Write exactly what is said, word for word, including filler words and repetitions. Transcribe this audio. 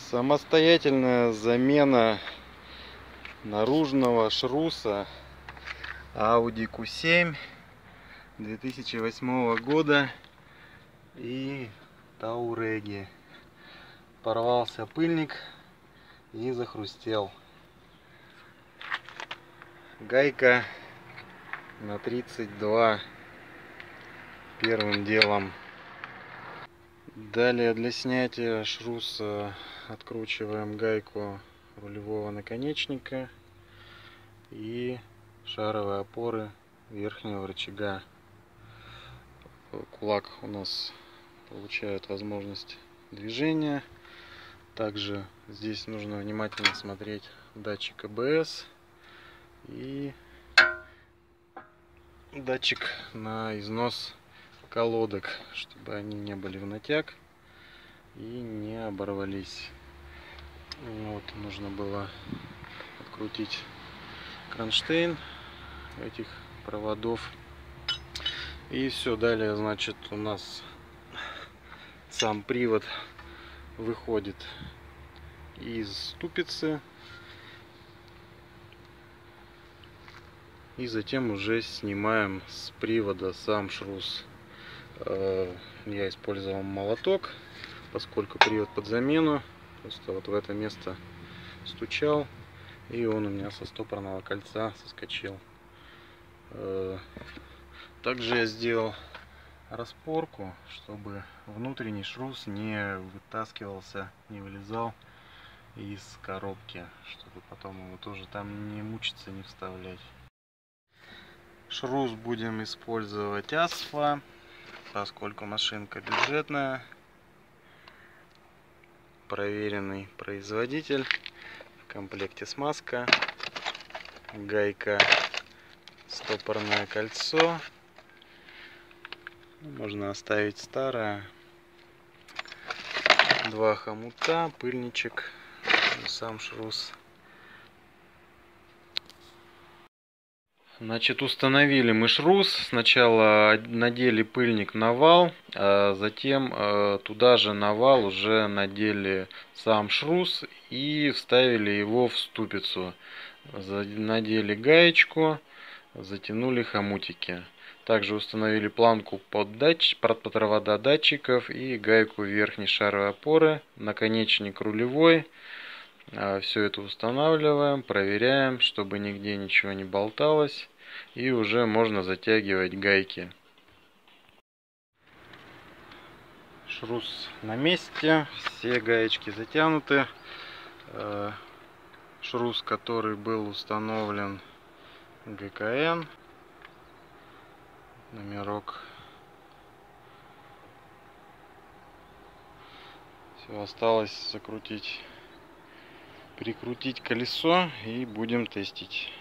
Самостоятельная замена наружного шруса Audi кью семь две тысячи восьмого года и Touareg. Порвался пыльник и захрустел. Гайка на тридцать два первым делом. Далее для снятия шруса откручиваем гайку рулевого наконечника и шаровые опоры верхнего рычага. Кулак у нас получает возможность движения. Также здесь нужно внимательно смотреть датчик а бэ эс и датчик на износ колодок, чтобы они не были в натяг и не оборвались. Вот, нужно было открутить кронштейн этих проводов. И все, далее, значит, у нас сам привод выходит из ступицы. И затем уже снимаем с привода сам шрус. Я использовал молоток, поскольку привод под замену. Просто вот в это место стучал, и он у меня со стопорного кольца соскочил. Также я сделал распорку, чтобы внутренний шрус не вытаскивался, не вылезал из коробки, чтобы потом его тоже там не мучиться, не вставлять. Шрус будем использовать Асфа, поскольку машинка бюджетная. Проверенный производитель. В комплекте смазка, гайка, стопорное кольцо. Можно оставить старое. Два хомута, пыльничек и сам шрус. Значит, установили мы шрус. Сначала надели пыльник на вал, а затем э, туда же на вал уже надели сам шрус и вставили его в ступицу. Надели гаечку, затянули хомутики. Также установили планку под, датч... под провода датчиков и гайку верхней шаровой опоры, наконечник рулевой. Все это устанавливаем, проверяем, чтобы нигде ничего не болталось. И уже можно затягивать гайки. Шрус на месте, все гаечки затянуты. Шрус, который был установлен гэ ка эн, номерок. Все, осталось закрутить, прикрутить колесо и будем тестить.